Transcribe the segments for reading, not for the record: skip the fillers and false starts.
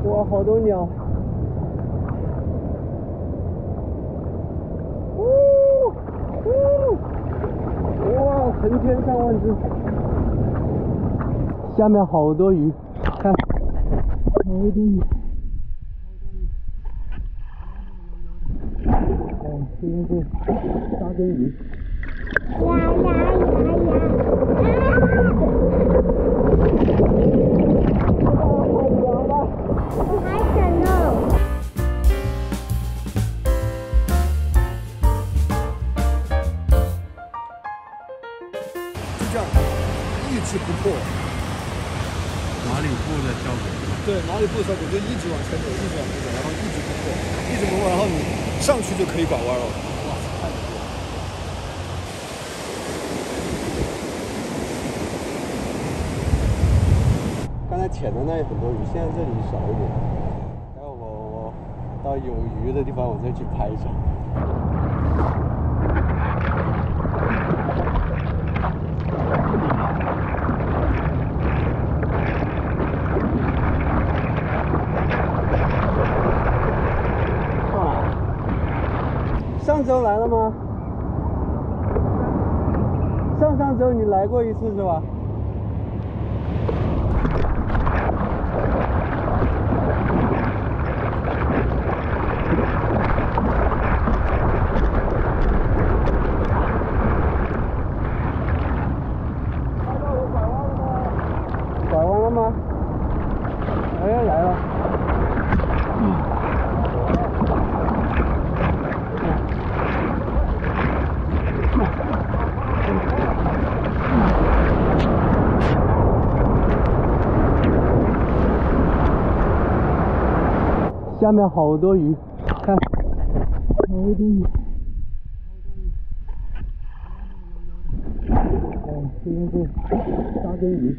哇，好多鸟！哇，成千上万只！下面好多鱼，看，好多鱼。哦，这边是沙丁鱼。 我还等呢。 就这样，一直不破。 马里布的效果。 对，马里布的效果就一直往前走，一直往前走，然后一直不破，一直不破，然后你上去就可以拐弯了。哇塞！ 刚才浅的那里很多鱼，现在这里少一点。待会我到有鱼的地方，我再去拍一下。上周来了吗？上周你来过一次是吧？拐弯了吗？哎，来了。下面好多鱼，看，好多鱼。哦，这边是沙丁鱼。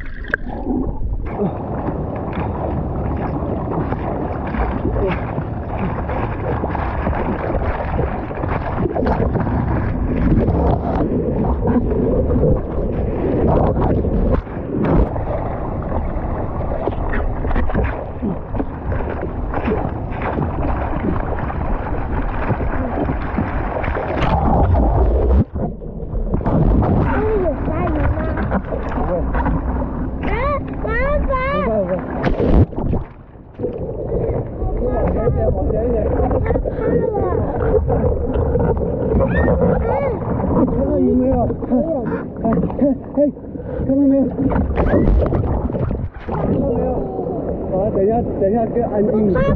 等一下，别安静。 我看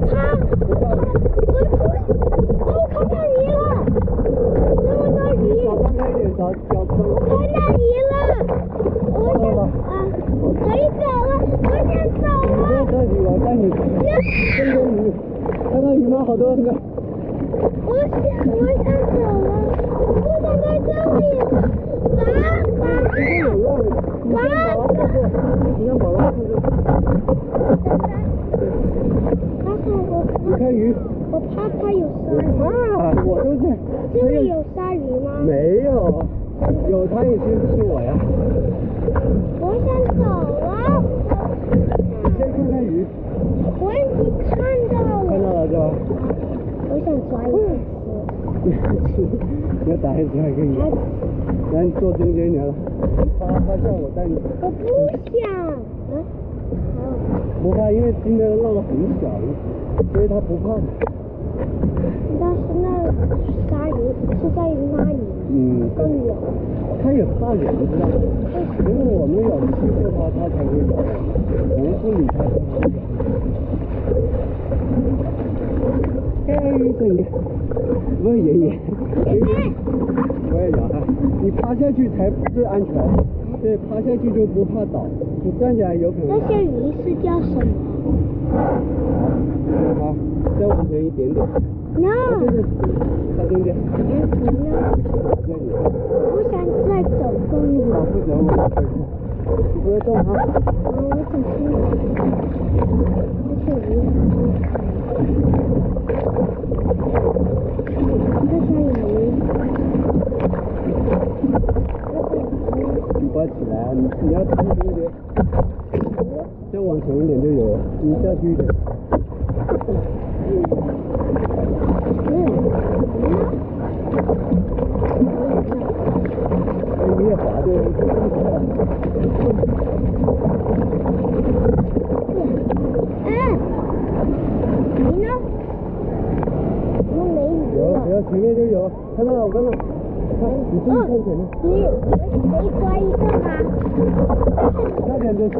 到鱼了，这么多鱼。 少张开一点，少脚蹬。 我看到鱼了，我可以走了，我想走了。 这里我带你跟着鱼，看到鱼吗？好多个。 我想走了，我想在这里。 你看宝宝看这。你看鱼， 我怕它有鲨鱼。 啊，我都在。 这里有鲨鱼吗？ 没有，有它也先吃我呀。 我想走了。 你先看看鱼。 我已经看到了。 看到了是吧？ 我想抓一只吃。 你要打一只还可以。来，你坐中间点了。他叫我带你。 我不想。 不怕，因为今天弄得很小，所以他不怕。 但是那鲨鱼是在那里，更远。 他也怕人，知道吗？如果我们有欺负他，他才会咬。我们不理他，他不咬。嘿，这里，不是爷爷，我也咬它。你趴下去才最安全。对，趴下去就不怕倒，你站起来有可能。 那些鱼是叫什么？ 好，再往前一点点。 No。 对，在中间。这里。 我想再走更远。 不走，你不要动啊。 我想去。这些鱼。这些鱼。 你不要起来啊！你要站中间，再往前一点就有了。 你下去一点。你也滑对， 你呢？我没有，前面就有，看到了，我看到。看，你注意看前面。 你没抓一个吗？ 那边就行。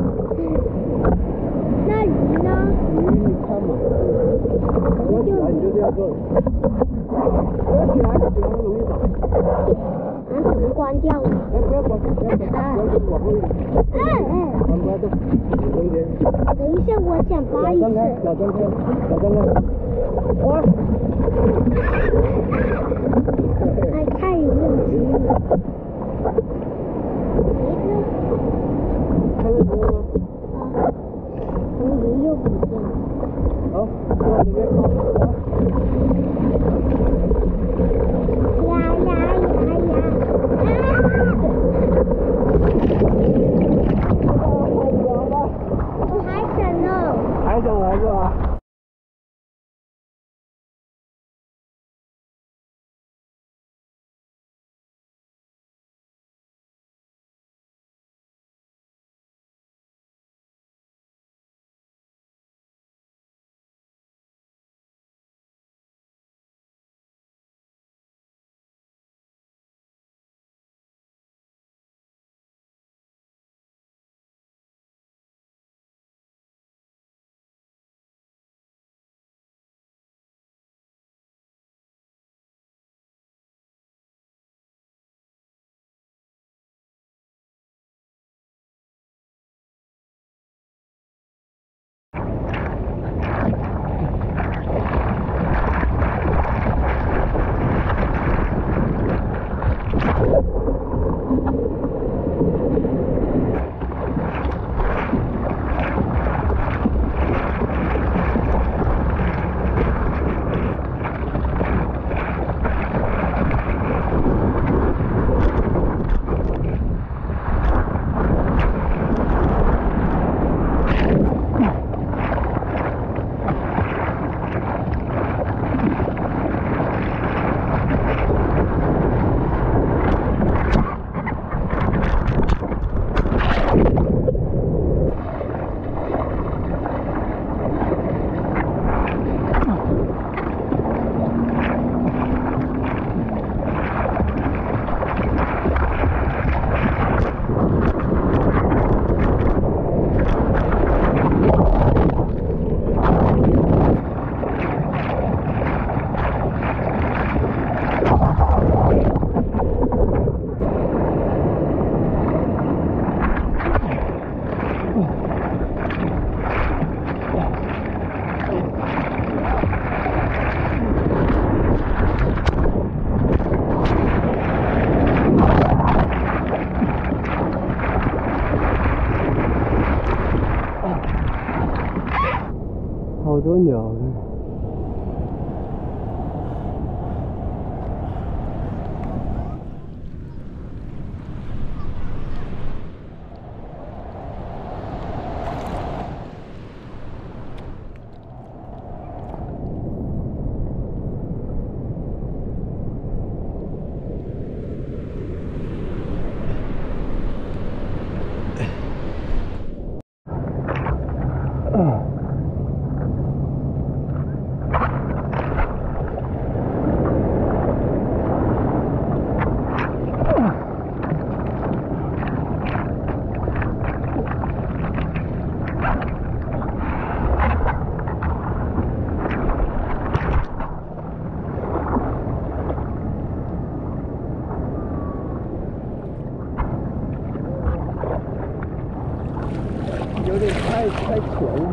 那鱼呢？ 鱼你看嘛，不要起来，你就这样做。不要起来，起来容易倒。 怎么关掉了？ 哎，不要管，不要往后一点。不要动，中间。 等一下，我想扒一次。 脚张开，哇！ 哎，太有用心了。 看到鱼了吗？ 鱼又不见了。 好，往这边跑。 我还想呢。 还想来是吧？好多鸟呢。有点太浅了。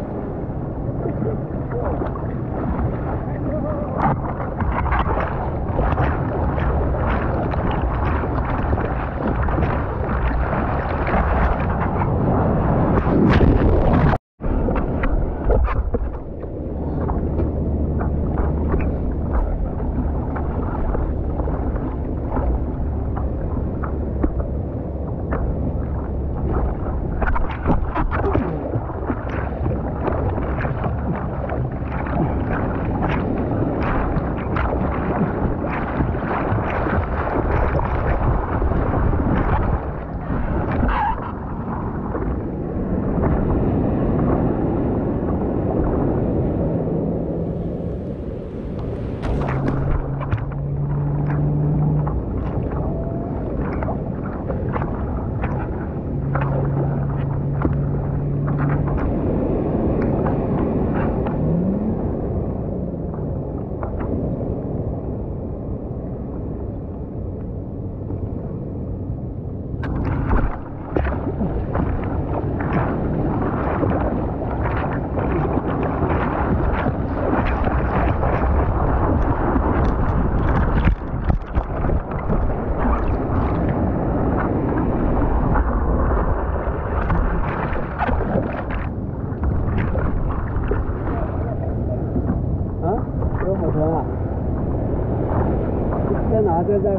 啊，这在。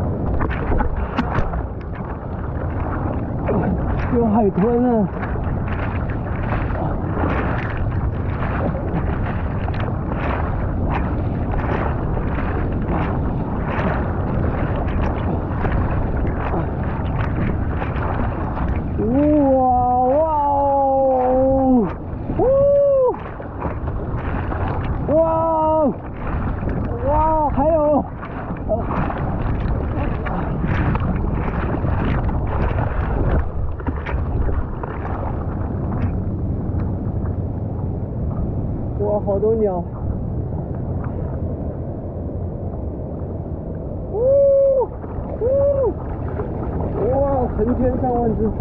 有海豚啊！哇，还有。哇，好多鸟！哇，成千上万只！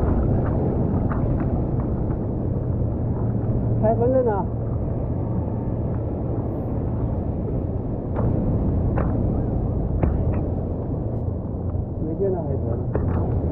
海豚在哪？没见到海豚。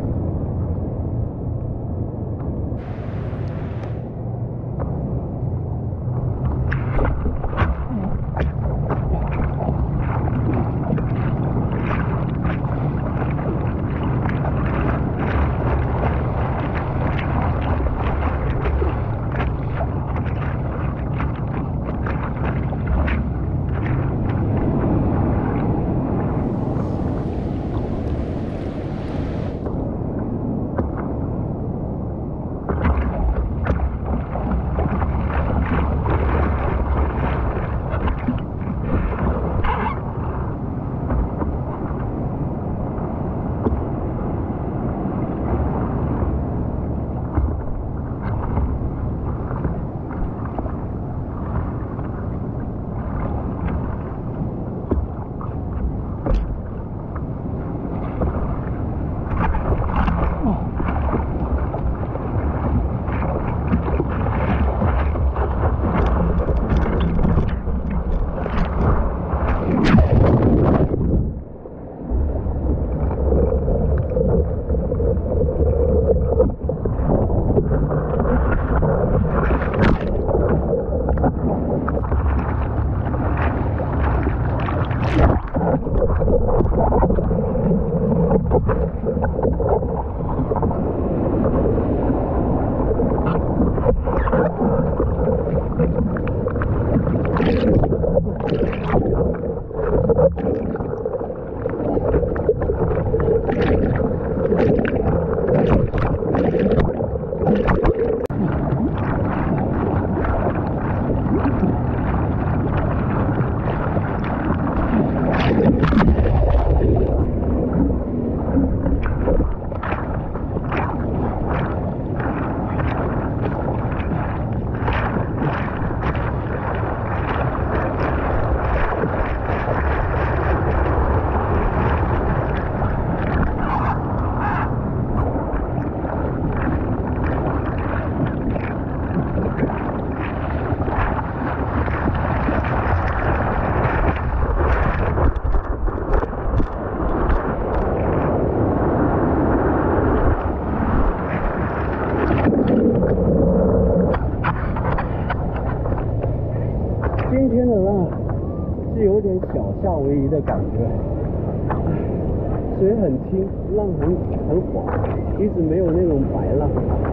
今天的浪是有点小夏威夷的感觉，水很清，浪很缓，一直没有那种白浪。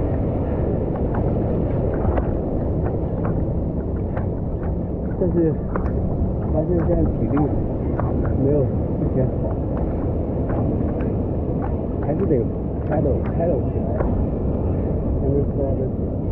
但是发现现在体力没有之前好，还是得paddle起来，才能抓得起来。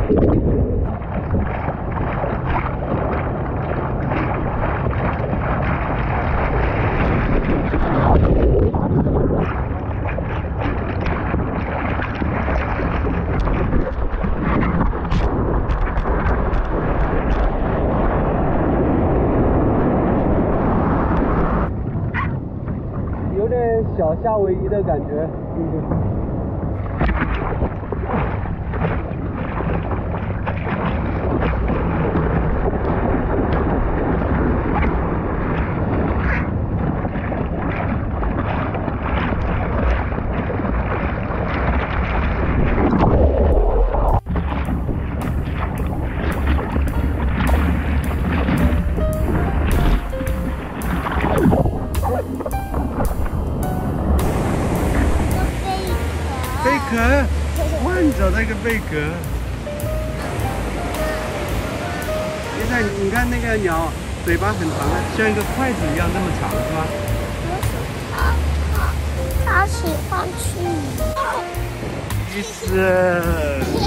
有点小夏威夷的感觉， 贝壳，哇，你找到一个贝壳。 你看，你看那个鸟，嘴巴很长的， 像一个筷子一样那么长，是吗？ 他喜欢吃鱼。 意思。